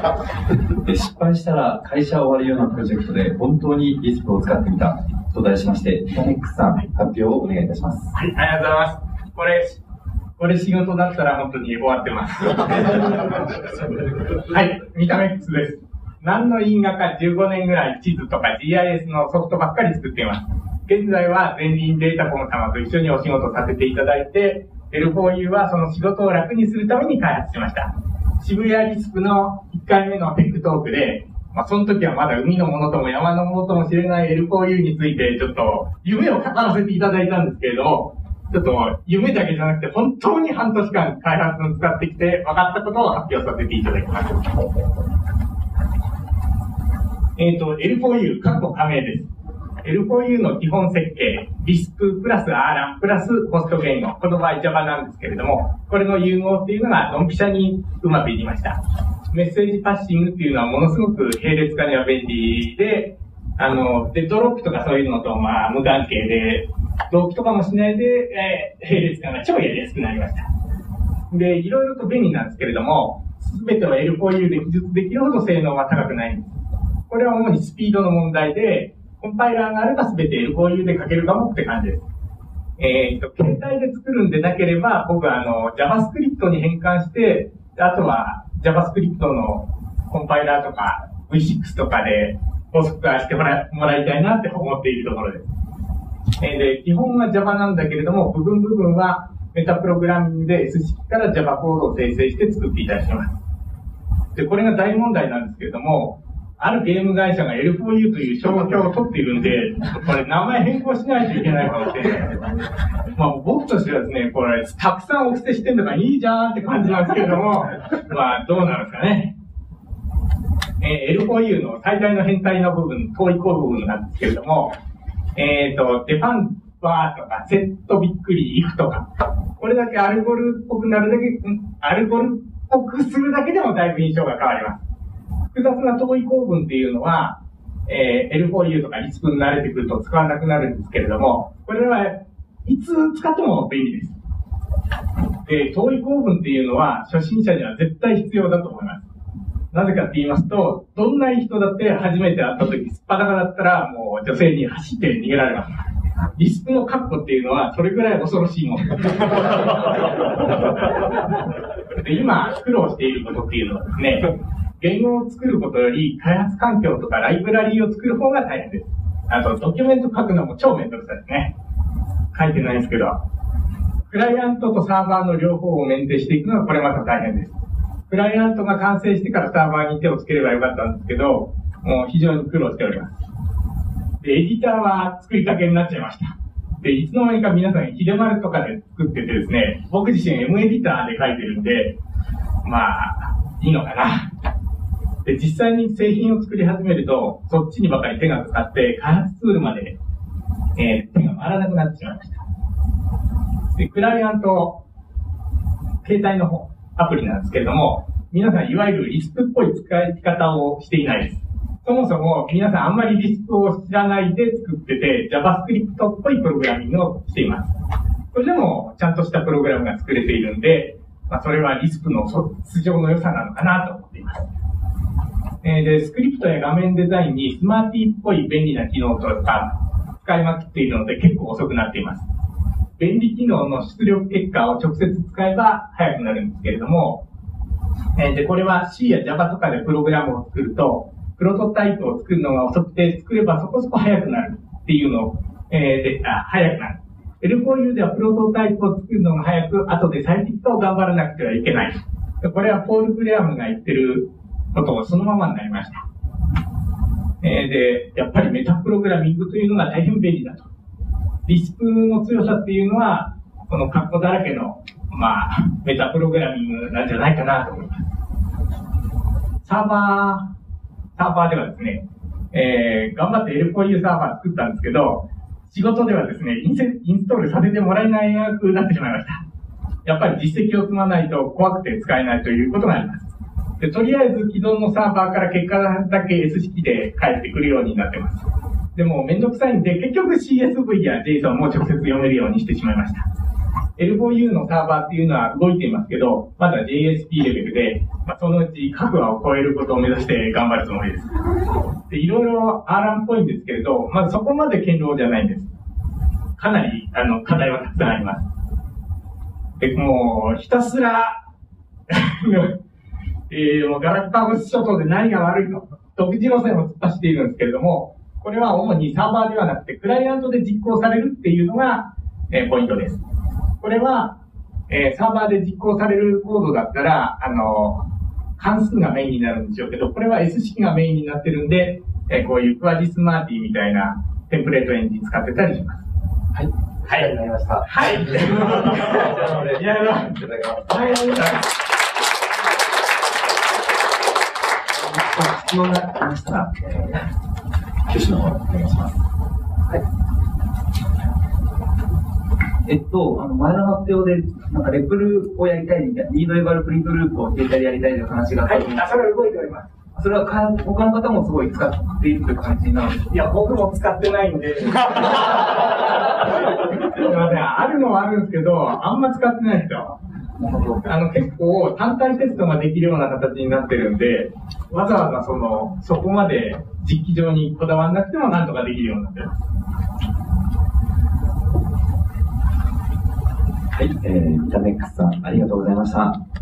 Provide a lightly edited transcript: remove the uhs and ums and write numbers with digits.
失敗したら会社を終わるようなプロジェクトで本当にリスクを使ってみたと題しまして、タネックスさん、発表をお願いいたします。 はい、ありがとうございます。これ仕事だったら本当に終わってます。はい、見た目 X です。何の因果か15年ぐらい地図とか GIS のソフトばっかり作っています。現在は前輪データコム様と一緒にお仕事させていただいて、L4U はその仕事を楽にするために開発しました。渋谷リスクの1回目のテックトークで、その時はまだ海のものとも山のものともしれない L4U についてちょっと夢を語らせていただいたんですけれども、ちょっと夢だけじゃなくて本当に半年間開発を使ってきて分かったことを発表させていただきます。L4U、加盟です。L4U の基本設計、リスクプラス R プラスコスト言語、この場合 Java なんですけれども、これの融合っていうのがドンピシャにうまくいきました。メッセージパッシングっていうのはものすごく並列化には便利で、デッドロックとかそういうのと無関係で、同期とかもしないで、並列化が超やりやすくなりました。で、いろいろと便利なんですけれども、すべては L4U で記述できるほど性能は高くないんです。これは主にスピードの問題で、コンパイラーがあれば全て L4U で書けるかもって感じです。携帯で作るんでなければ、僕はJavaScript に変換して、あとは JavaScript のコンパイラーとか V6 とかで高速化してもらいたいなって思っているところです。で、基本は Java なんだけれども、部分はメタプログラミングで S 式から Java コードを生成して作っていたりします。で、これが大問題なんですけれども、あるゲーム会社が L4U という商標を取っているんで、これ名前変更しないといけないかもしれない。僕としてはですね、これたくさんお布施してんだからいいじゃんって感じなんですけれども、どうなんですかね。L4U の最大の変態の部分、遠い項部分なんですけれども、デファンバーとか、セットびっくり、イフとか、これだけアルゴルっぽくなるだけ、アルゴルっぽくするだけでもだいぶ印象が変わります。複雑な遠い構文っていうのは、L4U とかリスクに慣れてくると使わなくなるんですけれども、これはいつ使っても便利です。で、遠い構文っていうのは初心者には絶対必要だと思います。なぜかって言いますと、どんないい人だって初めて会った時、すっぱだかだったらもう女性に走って逃げられます。リスクの確保っていうのはそれぐらい恐ろしいもの。で、今苦労していることっていうのはですね、言語を作ることより開発環境とかライブラリーを作る方が大変です。あとドキュメント書くのも超めんどくさいですね。書いてないんですけど、クライアントとサーバーの両方をメンテしていくのはこれまた大変です。クライアントが完成してからサーバーに手をつければよかったんですけど、もう非常に苦労しております。で、エディターは作りかけになっちゃいました。で、いつの間にか皆さんヒデマルとかで作っててですね、僕自身 M エディターで書いてるんで、いいのかな。で、実際に製品を作り始めると、そっちにばかり手がかかって、開発ツールまで、手が回らなくなってしまいました。で、クライアント、携帯の方、アプリなんですけれども、皆さんいわゆるリスクっぽい使い方をしていないです。そもそも皆さんあんまりリスクを知らないで作ってて、JavaScript っぽいプログラミングをしています。それでもちゃんとしたプログラムが作れているんで、それはリスクの素性の良さなのかなと思っています。で、スクリプトや画面デザインにスマーティーっぽい便利な機能とか使いまくっているので結構遅くなっています。便利機能の出力結果を直接使えば早くなるんですけれども、で、これは C や Java とかでプログラムを作ると、プロトタイプを作るのが遅くて作ればそこそこ早くなるっていうのを、早くなる。L4U ではプロトタイプを作るのが早く、後で最適化を頑張らなくてはいけない。これはポール・クレアムが言ってることをそのままになりました。で、やっぱりメタプログラミングというのが大変便利だと。リスクの強さっていうのは、この括弧だらけの、メタプログラミングなんじゃないかなと思います。サーバーではですね、頑張って L4U サーバー作ったんですけど、仕事ではですね、インストールさせてもらえなくなってしまいました。やっぱり実績を積まないと怖くて使えないということがあります。で、とりあえず既存のサーバーから結果だけ S 式で返ってくるようになってます。でもめんどくさいんで、結局 CSV や JSON も直接読めるようにしてしまいました。L4U のサーバーっていうのは動いていますけど、まだ JSP レベルで、 そのうち各話を超えることを目指して頑張るつもりです。で、いろいろアーランっぽいんですけれど、まずそこまで堅牢じゃないんです。かなり、課題はたくさんあります。で、もう、ひたすら、もうガラパゴス諸島で何が悪いと、独自路線を突っ走っているんですけれども、これは主にサーバーではなくて、クライアントで実行されるっていうのが、ポイントです。これは、サーバーで実行されるコードだったら、関数がメインになるんでしょうけど、これは S 式がメインになってるんで、こういうクワジスマーティみたいなテンプレートエンジン使ってたりします。 はい。はい。ありがとうございました。 はい。いや、いただきます。はい。 質問がありましたら、挙手の方お願いします。はい。前の発表で、なんかレプルをやりたいみたいな、リードエバルプリントループを携帯でやりたいという話があったと思うんですけど、 それは動いております。 それは他の方もすごい使っているという感じなんですか？ いや、僕も使ってないんで。すみません。あるのはあるんですけど、あんま使ってないですよ。結構単体テストができるような形になってるんで、わざわざそこまで実機上にこだわらなくてもなんとかできるようになってます。 はい、ビタメックスさん、ありがとうございました。